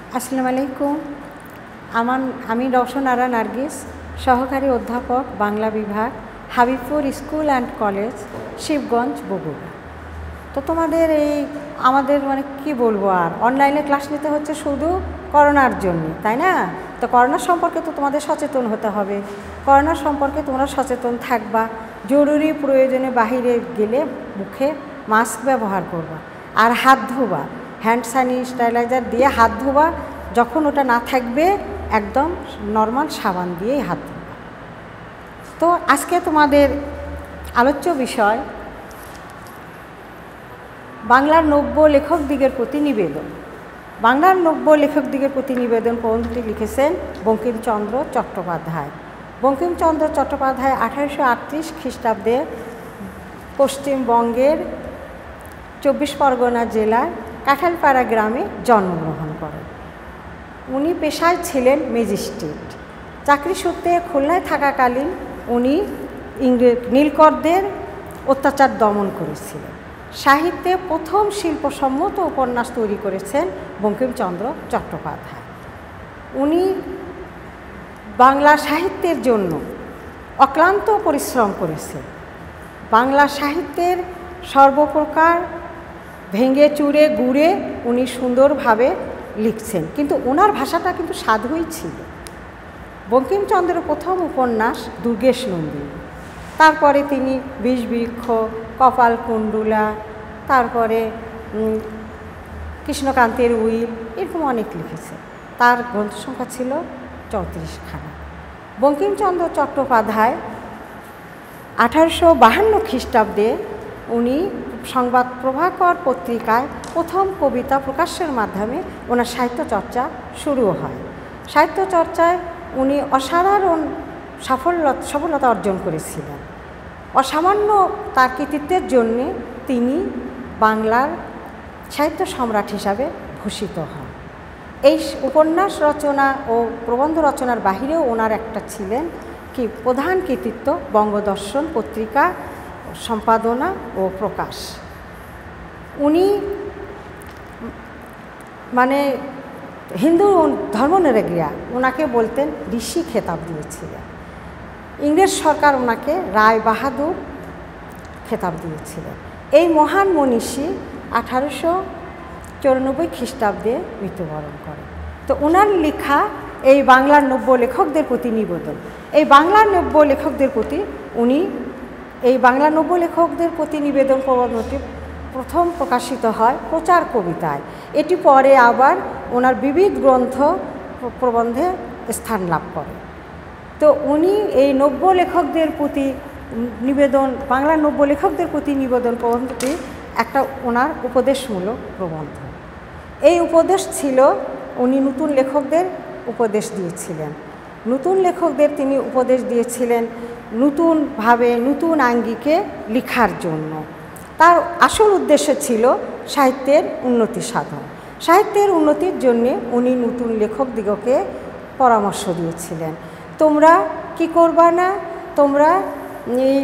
আসসালামু আলাইকুম। আমি রওশন আরা নার্গিস, সহকারী অধ্যাপক, বাংলা বিভাগ, Habibpur school and college, Shibganj, Bogura. তো তোমাদের আমাদের কি বলবো, আর অনলাইনে ক্লাস নিতে হচ্ছে শুধু করোনার জন্য, তাই না? তো করোনার সম্পর্কে তো তোমাদের সচেতন হতে হবে। করোনার সম্পর্কে তোমরা সচেতন থাকবা। জরুরি প্রয়োজনে বাহিরে গেলে মুখে মাস্ক ব্যবহার করবা, আর হাত ধোবা, হ্যান্ড স্যানিটাইজার দিয়ে হাত ধোবা। যখন ওটা না থাকবে একদম নর্মাল সাবান দিয়েই হাত ধোবা। তো আজকে তোমাদের আলোচ্য বিষয় বাংলার নব্য লেখকদিগের প্রতি নিবেদন। বাংলার নব্য লেখকদিগের প্রতি নিবেদন প্রবন্ধটি লিখেছেন বঙ্কিমচন্দ্র চট্টোপাধ্যায়। বঙ্কিমচন্দ্র চট্টোপাধ্যায় 1838 খ্রিস্টাব্দে পশ্চিমবঙ্গের 24 পরগনা জেলার কাঁঠালপাড়া গ্রামে জন্মগ্রহণ করেন। উনি পেশায় ছিলেন ম্যাজিস্ট্রেট। চাকরি সূত্রে খুলনায় থাকাকালীন উনি নীলকরদের অত্যাচার দমন করেছিলেন। সাহিত্যে প্রথম শিল্পসম্মত উপন্যাস তৈরি করেছেন বঙ্কিমচন্দ্র চট্টোপাধ্যায়। উনি বাংলা সাহিত্যের জন্য অক্লান্ত পরিশ্রম করেছেন। বাংলা সাহিত্যের সর্বপ্রকার ভেঙে চুরে গুড়ে উনি সুন্দরভাবে লিখছেন, কিন্তু ওনার ভাষাটা কিন্তু সাধুই ছিল। বঙ্কিমচন্দ্রের প্রথম উপন্যাস দুর্গেশ নন্দিনী, তারপরে তিনি বিষবৃক্ষ, কপালকুণ্ডলা, তারপরে কৃষ্ণকান্তের উইল, এরকম অনেক লিখেছে। তার গ্রন্থ সংখ্যা ছিল 34খানা। বঙ্কিমচন্দ্র চট্টোপাধ্যায় 1852 খ্রিস্টাব্দে উনি সংবাদ প্রভাকর পত্রিকায় প্রথম কবিতা প্রকাশের মাধ্যমে ওনার সাহিত্য চর্চা শুরু হয়। সাহিত্য চর্চায় উনি অসাধারণ সফলতা অর্জন করেছিলেন। অসামান্য তার কৃতিত্বের জন্যে তিনি বাংলার সাহিত্য সম্রাট হিসাবে ভূষিত হন। এই উপন্যাস রচনা ও প্রবন্ধ রচনার বাহিরেও ওনার একটা ছিলেন প্রধান কৃতিত্ব বঙ্গদর্শন পত্রিকা সম্পাদনা ও প্রকাশ। উনি হিন্দু ধর্মনিরগিয়া ওনাকে বলতেন ঋষি খেতাব দিয়েছিলেন। ইংরেজ সরকার ওনাকে রায় বাহাদুর খেতাব দিয়েছিলেন। এই মহান মনীষী 1894 খ্রিস্টাব্দে মৃত্যুবরণ করেন। তো ওনার লেখা এই বাংলার নব্য লেখকদের প্রতি নিবেদন, এই বাংলার নব্য লেখকদের প্রতি উনি এই বাংলা নব্য লেখকদের প্রতি নিবেদন প্রবন্ধটি প্রথম প্রকাশিত হয় প্রচার কবিতায়। এটি পরে আবার ওনার বিবিধ গ্রন্থ প্রবন্ধে স্থান লাভ করে। তো উনি এই নব্য লেখকদের প্রতি নিবেদন, বাংলা নব্য লেখকদের প্রতি নিবেদন প্রবন্ধটি একটা ওনার উপদেশমূলক প্রবন্ধ। এই উপদেশ ছিল, উনি নতুন লেখকদের উপদেশ দিয়েছিলেন। নতুন লেখকদের তিনি উপদেশ দিয়েছিলেন নতুনভাবে নতুন আঙ্গিকে লেখার জন্য। তার আসল উদ্দেশ্য ছিল সাহিত্যের উন্নতি সাধন। সাহিত্যের উন্নতির জন্যে উনি নতুন লেখকদিগকে পরামর্শ দিয়েছিলেন, তোমরা কি করবা না, তোমরা এই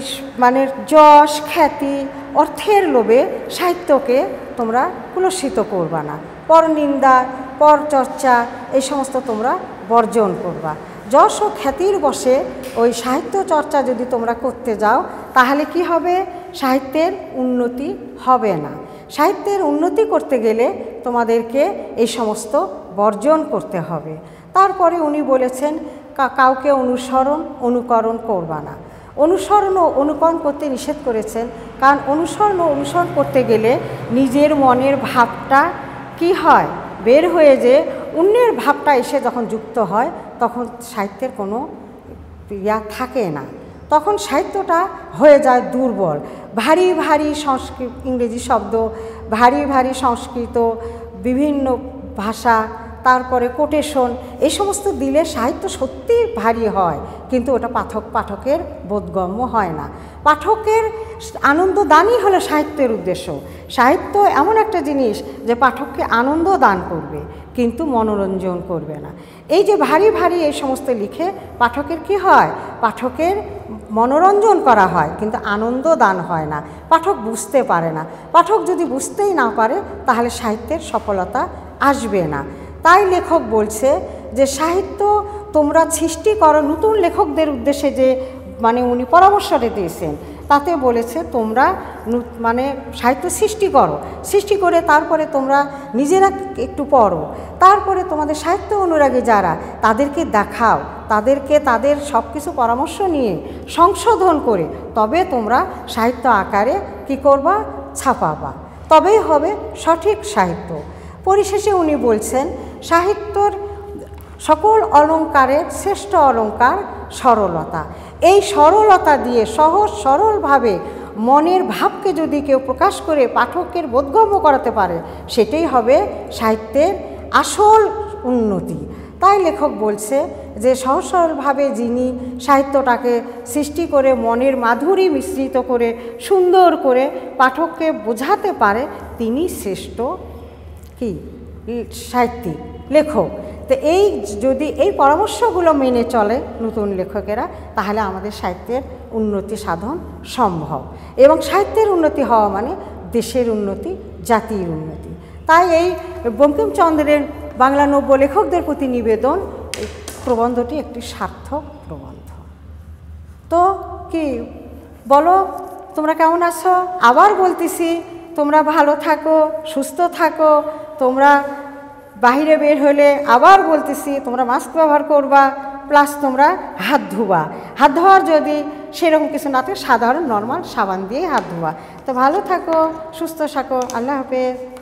যশ খ্যাতি অর্থের লোভে সাহিত্যকে তোমরা কুলসিত করবা না, পরনিন্দা পরচর্চা এই সমস্ত তোমরা বর্জন করবা। যশ ও খ্যাতির বশে ওই সাহিত্য চর্চা যদি তোমরা করতে যাও তাহলে কি হবে, সাহিত্যের উন্নতি হবে না। সাহিত্যের উন্নতি করতে গেলে তোমাদেরকে এই সমস্ত বর্জন করতে হবে। তারপরে উনি বলেছেন কাউকে অনুকরণ করবা না। অনুসরণ ও অনুকরণ করতে নিষেধ করেছেন, কারণ অনুসরণ করতে গেলে নিজের মনের ভাবটা কি হয়, বের হয়ে যে অন্যের ভাবটা এসে যখন যুক্ত হয় তখন সাহিত্যের কোনো থাকে না, তখন সাহিত্যটা হয়ে যায় দুর্বল। ভারী ভারী সংস্কৃত, ইংরেজি শব্দ, ভারী ভারী সংস্কৃত, বিভিন্ন ভাষা, তারপরে কোটেশন, এই সমস্ত দিলে সাহিত্য সত্যি ভারী হয়, কিন্তু ওটা পাঠকের বোধগম্য হয় না। পাঠকের আনন্দদানই হলো সাহিত্যের উদ্দেশ্য। সাহিত্য এমন একটা জিনিস যে পাঠককে আনন্দ দান করবে কিন্তু মনোরঞ্জন করবে না। এই যে ভারী ভারী এই সমস্ত লিখে পাঠকের কি হয়, পাঠকের মনোরঞ্জন করা হয় কিন্তু আনন্দ দান হয় না, পাঠক বুঝতে পারে না। পাঠক যদি বুঝতেই না পারে তাহলে সাহিত্যের সফলতা আসবে না। তাই লেখক বলছে যে সাহিত্য তোমরা সৃষ্টি করো, নতুন লেখকদের উদ্দেশ্যে যে মানে উনি পরামর্শটা দিয়েছেন তাতে বলেছে তোমরা মানে সাহিত্য সৃষ্টি করো, সৃষ্টি করে তারপরে তোমরা নিজেরা একটু পড়ো, তারপরে তোমাদের সাহিত্য অনুরাগী যারা তাদেরকে দেখাও, তাদেরকে তাদের সব কিছু পরামর্শ নিয়ে সংশোধন করে তবে তোমরা সাহিত্য আকারে কী করবা, ছাপাবা, তবেই হবে সঠিক সাহিত্য। পরিশেষে উনি বলছেন সাহিত্যর সকল অলঙ্কারের শ্রেষ্ঠ অলঙ্কার সরলতা। এই সরলতা দিয়ে সহজ সরলভাবে মনের ভাবকে যদি কেউ প্রকাশ করে পাঠকের বোধগম্য করাতে পারে সেটাই হবে সাহিত্যের আসল উন্নতি। তাই লেখক বলছে যে সহজ সরলভাবে যিনি সাহিত্যটাকে সৃষ্টি করে মনের মাধুরী মিশ্রিত করে সুন্দর করে পাঠককে বোঝাতে পারে তিনি শ্রেষ্ঠ কি সাহিত্যিক লেখক। তো এই যদি এই পরামর্শগুলো মেনে চলে নতুন লেখকেরা তাহলে আমাদের সাহিত্যের উন্নতি সাধন সম্ভব, এবং সাহিত্যের উন্নতি হওয়া মানে দেশের উন্নতি, জাতির উন্নতি। তাই এই বঙ্কিমচন্দ্রের বাংলা নব্য লেখকদের প্রতি নিবেদন এই প্রবন্ধটি একটি সার্থক প্রবন্ধ। তো কি বলো, তোমরা কেমন আছো? আবার বলতেছি তোমরা ভালো থাকো, সুস্থ থাকো, তোমরা বাহিরে বের হলে আবার বলতেছি তোমরা মাস্ক ব্যবহার করবা, প্লাস তোমরা হাত ধোবা। হাত ধোয়ার যদি সেরকম কিছু না থাকে সাধারণ নর্মাল সাবান দিয়ে হাত ধোয়া। তো ভালো থাকো, সুস্থ থাকো, আল্লাহ হাফেজ।